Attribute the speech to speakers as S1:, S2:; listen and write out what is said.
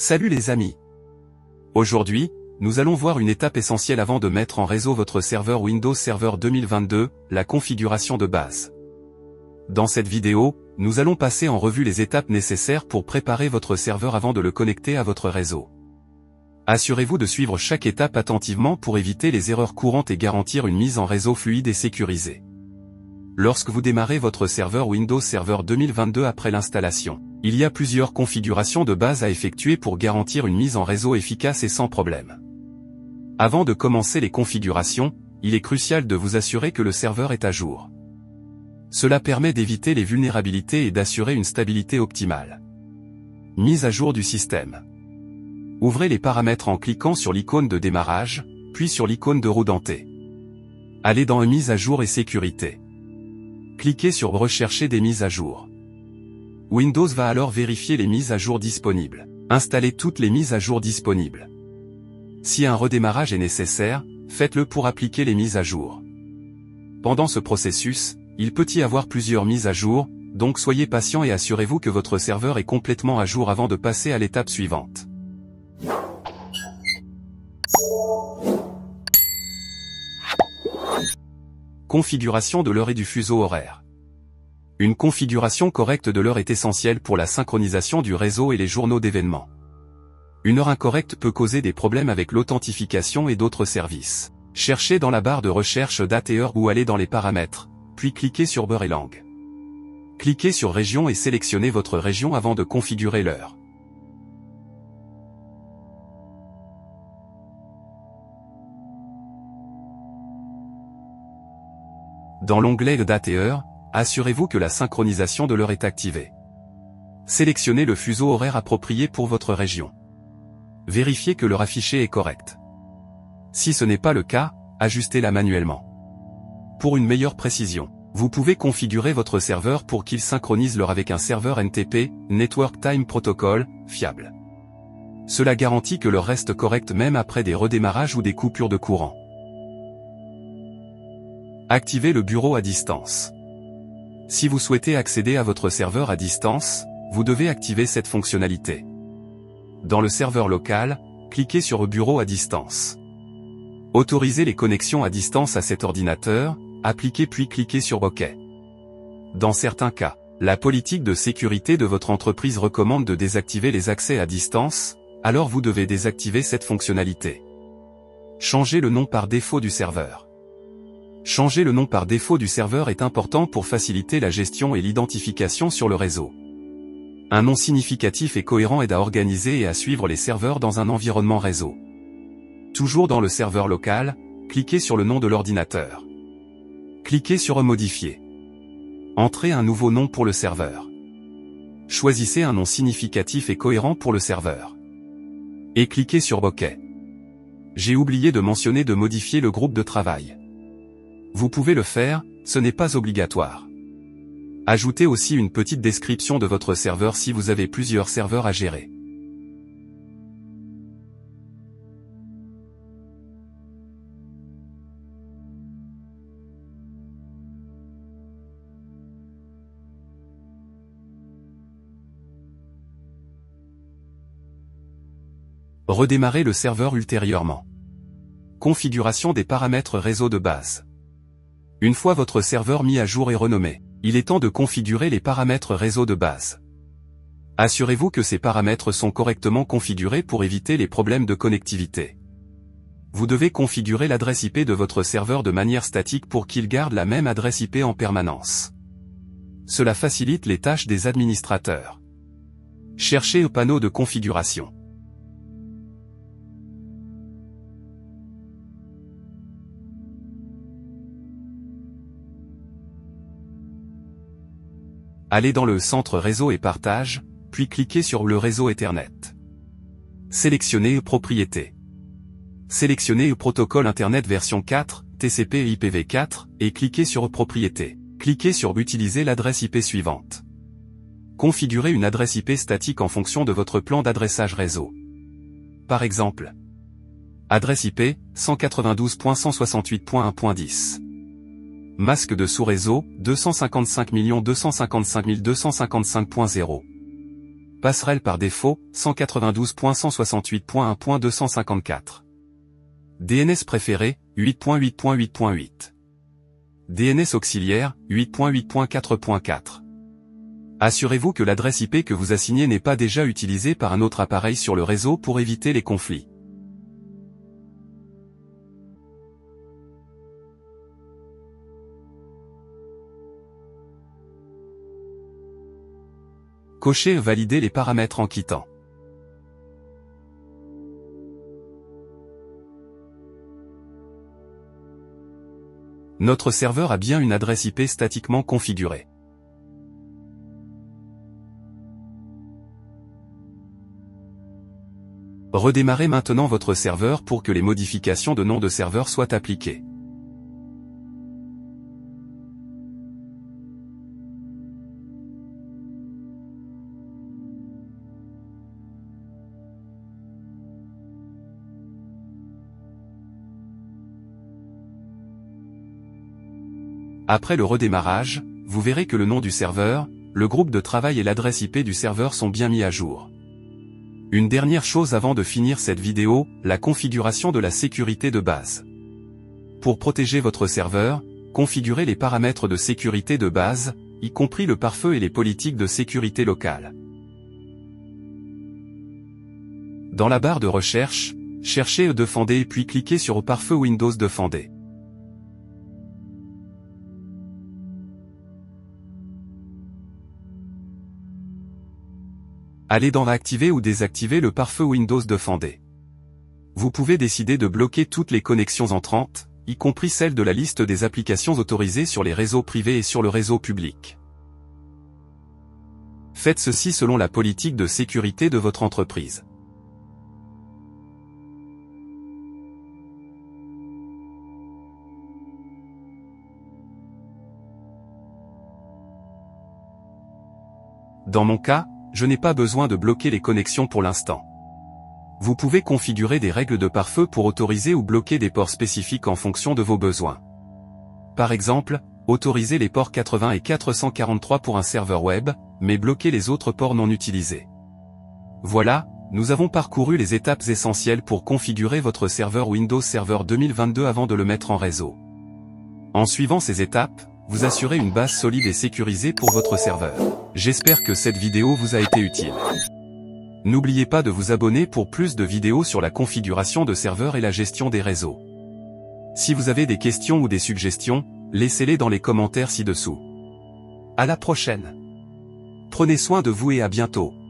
S1: Salut les amis. Aujourd'hui, nous allons voir une étape essentielle avant de mettre en réseau votre serveur Windows Server 2022, la configuration de base. Dans cette vidéo, nous allons passer en revue les étapes nécessaires pour préparer votre serveur avant de le connecter à votre réseau. Assurez-vous de suivre chaque étape attentivement pour éviter les erreurs courantes et garantir une mise en réseau fluide et sécurisée. Lorsque vous démarrez votre serveur Windows Server 2022 après l'installation, il y a plusieurs configurations de base à effectuer pour garantir une mise en réseau efficace et sans problème. Avant de commencer les configurations, il est crucial de vous assurer que le serveur est à jour. Cela permet d'éviter les vulnérabilités et d'assurer une stabilité optimale. Mise à jour du système. Ouvrez les paramètres en cliquant sur l'icône de démarrage, puis sur l'icône de roue dentée. Allez dans Mise à jour et sécurité. Cliquez sur Rechercher des mises à jour. Windows va alors vérifier les mises à jour disponibles. Installez toutes les mises à jour disponibles. Si un redémarrage est nécessaire, faites-le pour appliquer les mises à jour. Pendant ce processus, il peut y avoir plusieurs mises à jour, donc soyez patient et assurez-vous que votre serveur est complètement à jour avant de passer à l'étape suivante. Configuration de l'heure et du fuseau horaire. Une configuration correcte de l'heure est essentielle pour la synchronisation du réseau et les journaux d'événements. Une heure incorrecte peut causer des problèmes avec l'authentification et d'autres services. Cherchez dans la barre de recherche date et heure ou allez dans les paramètres, puis cliquez sur Heure et langue. Cliquez sur Région et sélectionnez votre région avant de configurer l'heure. Dans l'onglet Date et heure, assurez-vous que la synchronisation de l'heure est activée. Sélectionnez le fuseau horaire approprié pour votre région. Vérifiez que l'heure affichée est correcte. Si ce n'est pas le cas, ajustez-la manuellement. Pour une meilleure précision, vous pouvez configurer votre serveur pour qu'il synchronise l'heure avec un serveur NTP, Network Time Protocol, fiable. Cela garantit que l'heure reste correcte même après des redémarrages ou des coupures de courant. Activez le bureau à distance. Si vous souhaitez accéder à votre serveur à distance, vous devez activer cette fonctionnalité. Dans le serveur local, cliquez sur Bureau à distance. Autorisez les connexions à distance à cet ordinateur, appliquez puis cliquez sur OK. Dans certains cas, la politique de sécurité de votre entreprise recommande de désactiver les accès à distance, alors vous devez désactiver cette fonctionnalité. Changez le nom par défaut du serveur. Changer le nom par défaut du serveur est important pour faciliter la gestion et l'identification sur le réseau. Un nom significatif et cohérent aide à organiser et à suivre les serveurs dans un environnement réseau. Toujours dans le serveur local, cliquez sur le nom de l'ordinateur. Cliquez sur Modifier. Entrez un nouveau nom pour le serveur. Choisissez un nom significatif et cohérent pour le serveur. Et cliquez sur OK. J'ai oublié de mentionner de modifier le groupe de travail. Vous pouvez le faire, ce n'est pas obligatoire. Ajoutez aussi une petite description de votre serveur si vous avez plusieurs serveurs à gérer. Redémarrez le serveur ultérieurement. Configuration des paramètres réseau de base. Une fois votre serveur mis à jour et renommé, il est temps de configurer les paramètres réseau de base. Assurez-vous que ces paramètres sont correctement configurés pour éviter les problèmes de connectivité. Vous devez configurer l'adresse IP de votre serveur de manière statique pour qu'il garde la même adresse IP en permanence. Cela facilite les tâches des administrateurs. Cherchez au panneau de configuration. Allez dans le centre réseau et partage, puis cliquez sur le réseau Ethernet. Sélectionnez Propriétés. Sélectionnez Protocole Internet version 4, TCP et IPv4, et cliquez sur Propriétés. Cliquez sur Utiliser l'adresse IP suivante. Configurez une adresse IP statique en fonction de votre plan d'adressage réseau. Par exemple, adresse IP 192.168.1.10. Masque de sous-réseau, 255 255 255.0. passerelle par défaut, 192.168.1.254. DNS préféré, 8.8.8.8. DNS auxiliaire, 8.8.4.4. Assurez-vous que l'adresse IP que vous assignez n'est pas déjà utilisée par un autre appareil sur le réseau pour éviter les conflits. Cochez et validez les paramètres en quittant. Notre serveur a bien une adresse IP statiquement configurée. Redémarrez maintenant votre serveur pour que les modifications de nom de serveur soient appliquées. Après le redémarrage, vous verrez que le nom du serveur, le groupe de travail et l'adresse IP du serveur sont bien mis à jour. Une dernière chose avant de finir cette vidéo, la configuration de la sécurité de base. Pour protéger votre serveur, configurez les paramètres de sécurité de base, y compris le pare-feu et les politiques de sécurité locale. Dans la barre de recherche, cherchez Defender puis cliquez sur pare-feu Windows Defender. Allez dans Activer ou désactiver le pare-feu Windows Defender. Vous pouvez décider de bloquer toutes les connexions entrantes, y compris celles de la liste des applications autorisées sur les réseaux privés et sur le réseau public. Faites ceci selon la politique de sécurité de votre entreprise. Dans mon cas, je n'ai pas besoin de bloquer les connexions pour l'instant. Vous pouvez configurer des règles de pare-feu pour autoriser ou bloquer des ports spécifiques en fonction de vos besoins. Par exemple, autoriser les ports 80 et 443 pour un serveur web, mais bloquer les autres ports non utilisés. Voilà, nous avons parcouru les étapes essentielles pour configurer votre serveur Windows Server 2022 avant de le mettre en réseau. En suivant ces étapes, vous assurez une base solide et sécurisée pour votre serveur. J'espère que cette vidéo vous a été utile. N'oubliez pas de vous abonner pour plus de vidéos sur la configuration de serveurs et la gestion des réseaux. Si vous avez des questions ou des suggestions, laissez-les dans les commentaires ci-dessous. À la prochaine. Prenez soin de vous et à bientôt.